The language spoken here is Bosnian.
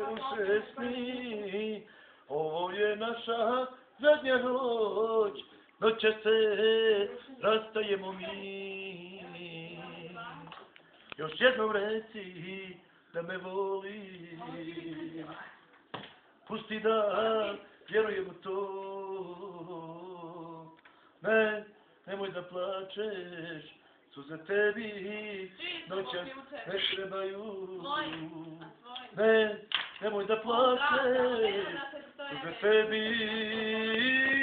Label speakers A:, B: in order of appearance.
A: duše sni, ovo je naša zadnja noć, noća se rastajemo mi. Još jednom reci da me voliš, pusti da vjerujem u to. Ne, nemoj da plačeš, suze tebi noćas ne trebaju. Ne, nemoj da plačeš, suze tebi